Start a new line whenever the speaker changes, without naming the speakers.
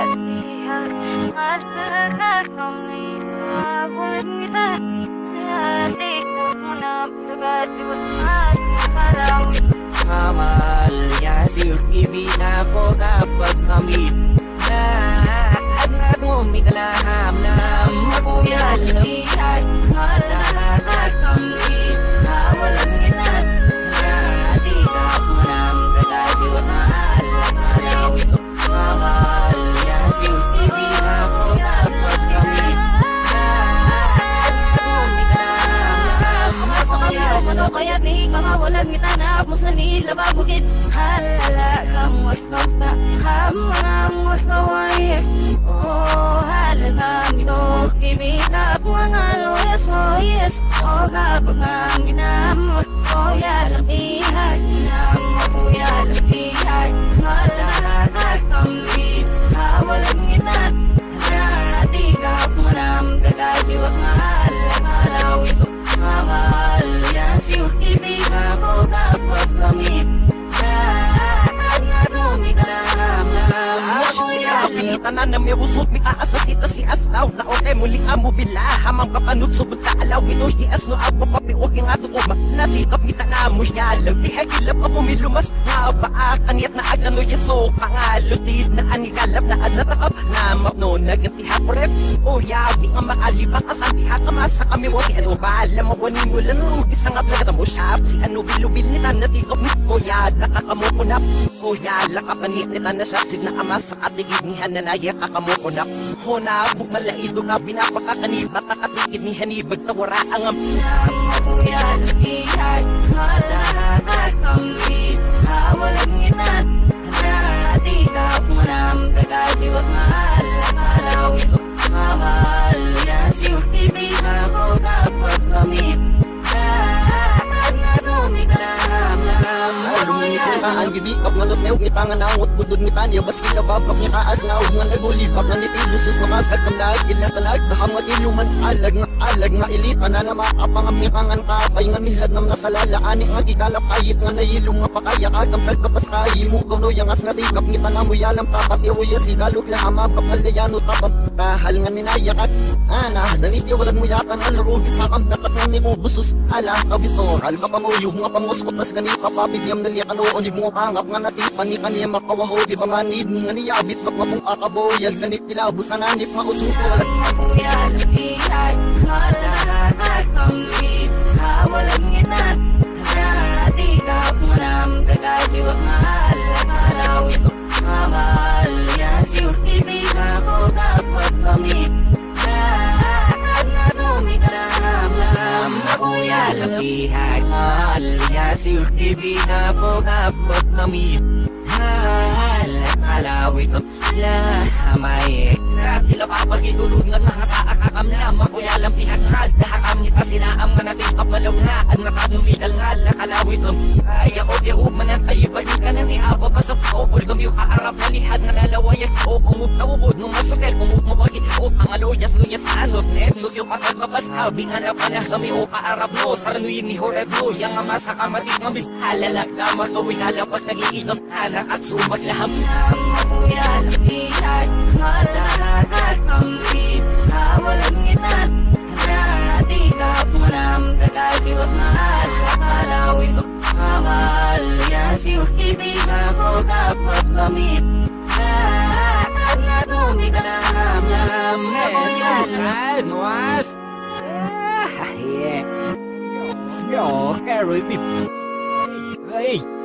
Amal yasir ibina ko kapag kami at ngumikalaham na maguyal lihat malahat kami walang inat di ka punang kagayot alaw ito amal yasir ibina ko kapag kami at ngumikalaham na maguyal lihat kaya di ka mawalan kita na musanid lababukit halala kamot kota hamamot kawai oh halala mito kibita mga loyas oh yes oh kapag ginamot oh yalapihat ginamot oh yalapihat malahat kami hawalan ngitat hati kapunam kagadiwag mahal ito mahal yan siyo ibig ako kapag kami tanan na may usot mi aasasita si aslaw na ote muling amo bila hamam kapanut subot ka alaw ito hias no ako papiog yung ato ko natikap kita na mo siya alam di hagilap ako milumas nga ba kaniyat na agano yeso pangalutid na anikalap na anatakap na mapno nagatiha korep o yabi ang makalibang asantiha kamasa kami mo ano ba alam mo ni mo lang rugi sa nga plata mo shop si ano bilubil nita natikap mo o yada kakamo kunap o yala kapanit nita na siya sig na amas sa katigidnihan na naya kakamukunak hona buk malaido ka binapakakanibat nakatikid ni hanibag tawara ang ampuyan ihat malahat kami hawalan ngitat hati kapunam kagadiwag mahal alaw ito mahal yan siyo ibig ako kapag kami
ang gibikap nga notnew ngitangan na ngot budod ngitan ya baski nababak ni kaas na ug nga nagulipak nga nitilusus nga masag kam daig ilatalag dahamot iluman alag nga ilita na makapangamnikangan ka kay nga milad nam nasalala ani nga gikalap ayit nga nayilong nga pakaya kagam tagkapaskahi mo kuno yang as nga tikap ngitan na muyalam tapati uya sigalog lang amab kapal dayano tapam kahal nga ninayakat ana daniti walang muyatan ang lurugi sa kam dapat nga ni mo busus ala kabisor al kapamuyo nga pamuskotas gani papabigyam naliya kano ni mo pangap nga natipan ni kaniya makawaho di ba manid ni nga niyabit bak mapong akaboyal ganip kilabos na nanip mausuko
maguyal ihat malahat kami hawalan ngitat hati kapunam kagadiwag mahal alaw ito mahal yan siyo ibig ako kapag kami maguyal ihat mahal yan siyo ibig ako kapag kami alaw ito lahamay tila papagitulog ng mga saakakam na makuyalang pihagrad dahakam nita sila ang manatikap malaw na at nakanumigal nga lakalawit ay ako di umanan ay ibalik ka na ni Aba pa sa paupol gamiw kaarap na lihad na nalawayat o kumutawukod nung masukel kumutmabagi o pangaloyas luyas sa anot net nut yung katalbabas abing anap na kami o kaarap no saranuyin ni Horeb no yung ama sa kamatik ngambit halalag na matawin halapat nag-iinap anak at sumat laham maguyal ihat malahat kami hawalan ngitat hati kapunam kagadiwag mahal alaw ito mahal yan siyo ibig ako kapag kami at ngumikalaham maguyal nuas yeah Yo, carry me. Hey